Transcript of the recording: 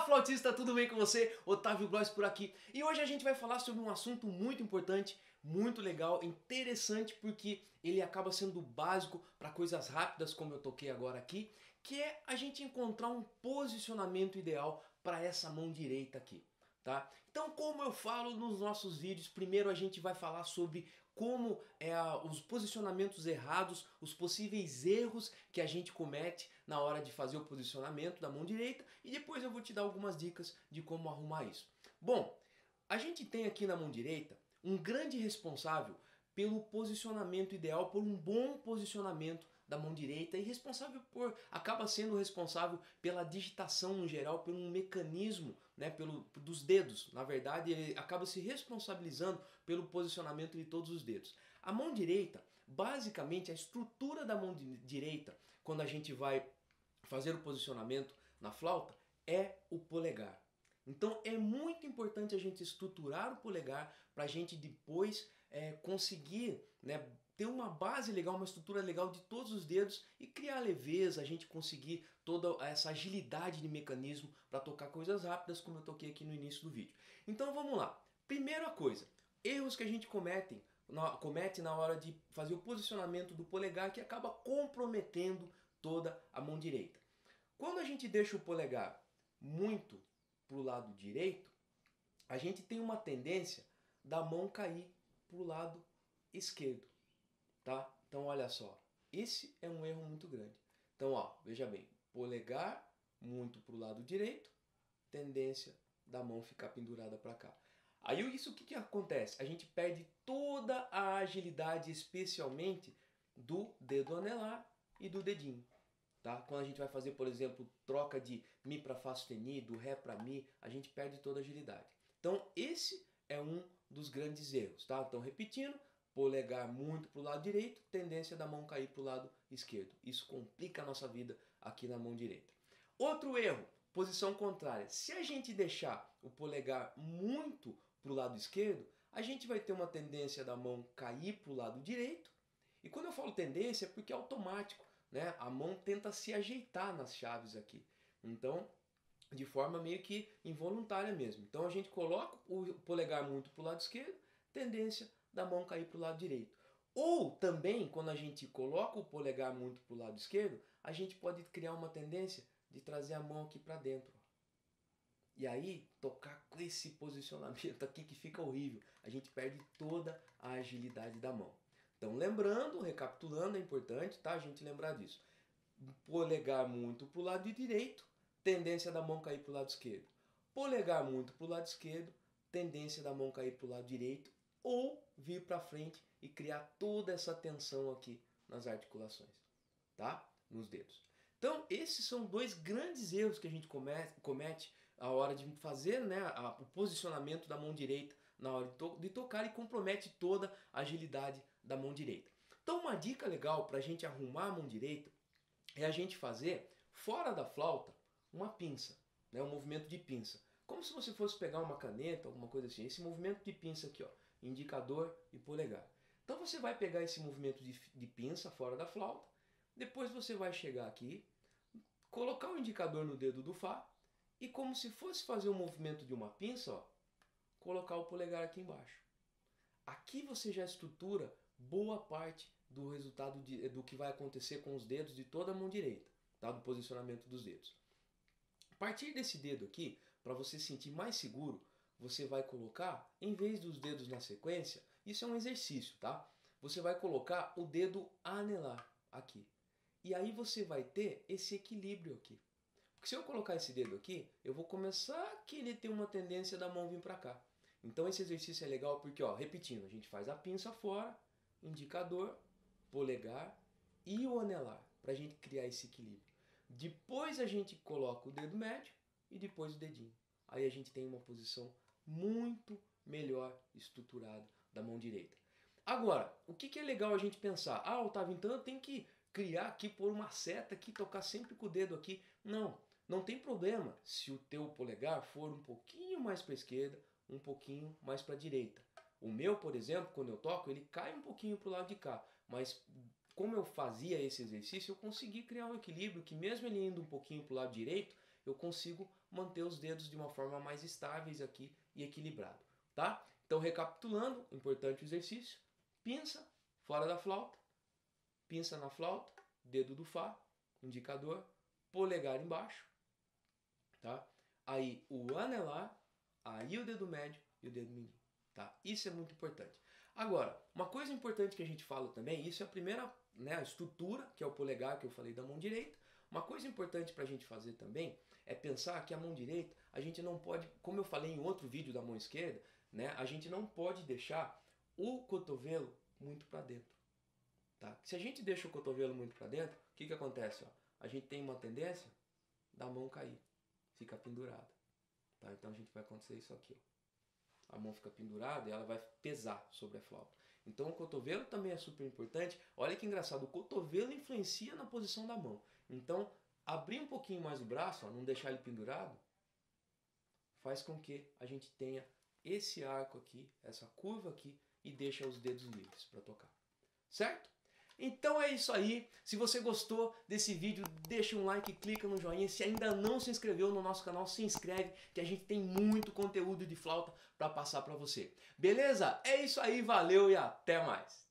flautista, tudo bem com você? Otávio Blois por aqui. E hoje a gente vai falar sobre um assunto muito importante, muito legal, interessante, porque ele acaba sendo básico para coisas rápidas, como eu toquei agora aqui, que é a gente encontrar um posicionamento ideal para essa mão direita aqui. Tá? Então, como eu falo nos nossos vídeos, primeiro a gente vai falar sobre como os posicionamentos errados, os possíveis erros que a gente comete na hora de fazer o posicionamento da mão direita, e depois eu vou te dar algumas dicas de como arrumar isso. Bom, a gente tem aqui na mão direita um grande responsável pelo posicionamento ideal, por um bom posicionamento da mão direita, e acaba sendo responsável pela digitação no geral, por um mecanismo, né, dos dedos. Na verdade, ele acaba se responsabilizando pelo posicionamento de todos os dedos. A mão direita, basicamente, a estrutura da mão direita, quando a gente vai fazer o posicionamento na flauta, é o polegar. Então é muito importante a gente estruturar o polegar para a gente depois conseguir, né, ter uma base legal, uma estrutura legal de todos os dedos e criar leveza, a gente conseguir toda essa agilidade de mecanismo para tocar coisas rápidas, como eu toquei aqui no início do vídeo. Então vamos lá. Primeira coisa, erros que a gente comete na hora de fazer o posicionamento do polegar, que acaba comprometendo toda a mão direita. Quando a gente deixa o polegar muito para o lado direito, a gente tem uma tendência da mão cair para o lado esquerdo, tá? Então olha só, esse é um erro muito grande. Então ó, veja bem, polegar muito para o lado direito, tendência da mão ficar pendurada para cá. Aí isso o que acontece? A gente perde toda a agilidade, especialmente do dedo anelar e do dedinho. Tá? Quando a gente vai fazer, por exemplo, troca de Mi para Fá sustenido, Ré para Mi, a gente perde toda a agilidade. Então esse é um dos grandes erros. Tá? Então repetindo, polegar muito para o lado direito, tendência da mão cair para o lado esquerdo. Isso complica a nossa vida aqui na mão direita. Outro erro, posição contrária. Se a gente deixar o polegar muito para o lado esquerdo, a gente vai ter uma tendência da mão cair para o lado direito. E quando eu falo tendência é porque é automático. Né? A mão tenta se ajeitar nas chaves aqui. Então, de forma meio que involuntária mesmo. Então a gente coloca o polegar muito para o lado esquerdo, tendência da mão cair para o lado direito. Ou também, quando a gente coloca o polegar muito para o lado esquerdo, a gente pode criar uma tendência de trazer a mão aqui para dentro. E aí, tocar com esse posicionamento aqui que fica horrível. A gente perde toda a agilidade da mão. Então, lembrando, recapitulando, é importante, tá? A gente lembrar disso. Polegar muito para o lado direito, tendência da mão cair para o lado esquerdo. Polegar muito para o lado esquerdo, tendência da mão cair para o lado direito, ou vir para frente e criar toda essa tensão aqui nas articulações, tá? Nos dedos. Então, esses são dois grandes erros que a gente comete a hora de fazer, né, o posicionamento da mão direita na hora de tocar, e compromete toda a agilidade da mão direita. Então uma dica legal para a gente arrumar a mão direita é a gente fazer, fora da flauta, uma pinça, né, um movimento de pinça. Como se você fosse pegar uma caneta, alguma coisa assim. Esse movimento de pinça aqui, ó, indicador e polegar. Então você vai pegar esse movimento de pinça fora da flauta, depois você vai chegar aqui, colocar o indicador no dedo do Fá, e como se fosse fazer um movimento de uma pinça, ó, colocar o polegar aqui embaixo. Aqui você já estrutura boa parte do resultado do que vai acontecer com os dedos de toda a mão direita, tá? Do posicionamento dos dedos. A partir desse dedo aqui, para você sentir mais seguro, você vai colocar, em vez dos dedos na sequência, isso é um exercício, tá? Você vai colocar o dedo anelar aqui. E aí você vai ter esse equilíbrio aqui. Porque se eu colocar esse dedo aqui, eu vou começar a querer ter uma tendência da mão vir para cá. Então esse exercício é legal porque, ó, repetindo, a gente faz a pinça fora, indicador, polegar e o anelar, para a gente criar esse equilíbrio. Depois a gente coloca o dedo médio e depois o dedinho. Aí a gente tem uma posição muito melhor estruturada da mão direita. Agora, o que é legal a gente pensar? Ah, Otávio, então eu tenho que criar aqui, pôr uma seta aqui, tocar sempre com o dedo aqui. Não, não tem problema se o teu polegar for um pouquinho mais para a esquerda, um pouquinho mais para a direita. O meu, por exemplo, quando eu toco, ele cai um pouquinho para o lado de cá. Mas como eu fazia esse exercício, eu consegui criar um equilíbrio que mesmo ele indo um pouquinho para o lado direito, eu consigo manter os dedos de uma forma mais estáveis aqui e equilibrado, tá? Então, recapitulando, importante o exercício: pinça fora da flauta, pinça na flauta, dedo do Fá, indicador, polegar embaixo, tá? Aí o anelar, aí o dedo médio e o dedo mindinho, tá? Isso é muito importante. Agora, uma coisa importante que a gente fala também, isso é a primeira, né, a estrutura, que é o polegar que eu falei da mão direita. Uma coisa importante para a gente fazer também é pensar que a mão direita, a gente não pode, como eu falei em outro vídeo da mão esquerda, né, a gente não pode deixar o cotovelo muito para dentro, tá? Se a gente deixa o cotovelo muito para dentro, o que acontece? Ó? A gente tem uma tendência da mão cair, fica pendurada, tá? Então a gente vai acontecer isso aqui, ó. A mão fica pendurada e ela vai pesar sobre a flauta. Então o cotovelo também é super importante. Olha que engraçado, o cotovelo influencia na posição da mão. Então, abrir um pouquinho mais o braço, ó, não deixar ele pendurado, faz com que a gente tenha esse arco aqui, essa curva aqui, e deixa os dedos livres para tocar. Certo? Então é isso aí. Se você gostou desse vídeo, deixa um like, clica no joinha. Se ainda não se inscreveu no nosso canal, se inscreve, que a gente tem muito conteúdo de flauta para passar para você. Beleza? É isso aí, valeu e até mais!